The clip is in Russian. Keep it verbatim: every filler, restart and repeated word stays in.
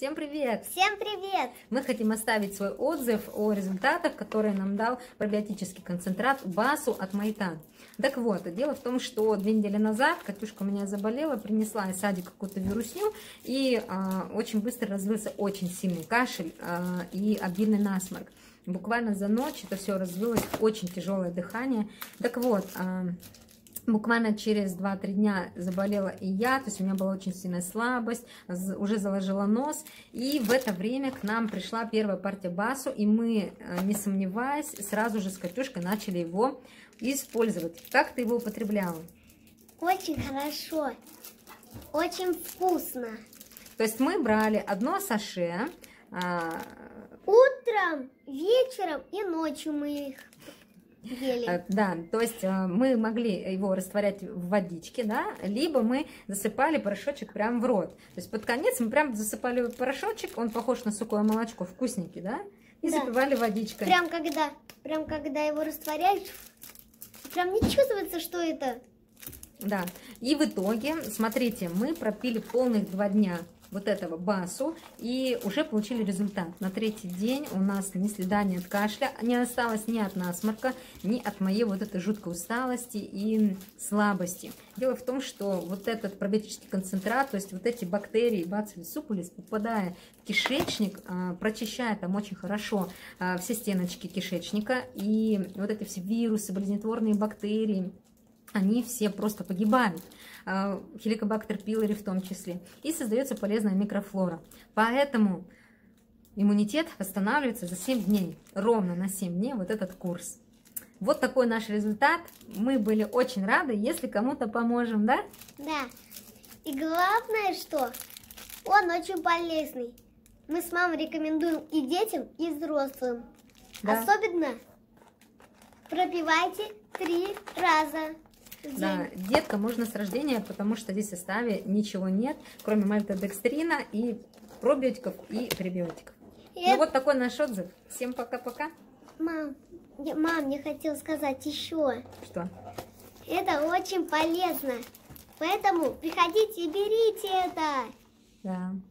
Всем привет! Всем привет! Мы хотим оставить свой отзыв о результатах, которые нам дал пробиотический концентрат Басу от Майтан. Так вот, дело в том, что две недели назад Катюшка у меня заболела, принесла из садика какую-то вирусню, и а, очень быстро развился очень сильный кашель а, и обильный насморк. Буквально за ночь это все развилось, очень тяжелое дыхание. Так вот, а, буквально через два-три дня заболела и я, то есть у меня была очень сильная слабость, уже заложила нос. И в это время к нам пришла первая партия Басу, и мы, не сомневаясь, сразу же с Катюшкой начали его использовать. Как ты его употребляла? Очень хорошо, очень вкусно. То есть мы брали одно саше. А... Утром, вечером и ночью мы их ели. Да, то есть мы могли его растворять в водичке, да, либо мы засыпали порошочек прямо в рот. То есть под конец мы прям засыпали порошочек, он похож на сухое молочко, вкусненький, да, и да. запивали водичкой. Прям когда, прям когда его растворяешь, прям не чувствуется, что это. Да, и в итоге, смотрите, мы пропили полных два дня вот этого Басу и уже получили результат. На третий день у нас ни следа, ни от кашля не осталось, ни от насморка, ни от моей вот этой жуткой усталости и слабости. Дело в том, что вот этот пробиотический концентрат, то есть вот эти бактерии, бациллус суппулис, попадая в кишечник, прочищает там очень хорошо все стеночки кишечника, и вот эти все вирусы, болезнетворные бактерии, они все просто погибают, хеликобактер пилори в том числе, и создается полезная микрофлора. Поэтому иммунитет восстанавливается за семь дней, ровно на семь дней вот этот курс. Вот такой наш результат. Мы были очень рады, если кому-то поможем, да? Да. И главное, что он очень полезный. Мы с мамой рекомендуем и детям, и взрослым. Да. Особенно пропивайте три раза. Да, детка можно с рождения, потому что здесь в составе ничего нет, кроме мальтодекстрина и пробиотиков и пребиотиков. И ну это... вот такой наш отзыв. Всем пока-пока. Мам, я, мам, я хотела сказать еще. Что? Это очень полезно. Поэтому приходите и берите это. Да.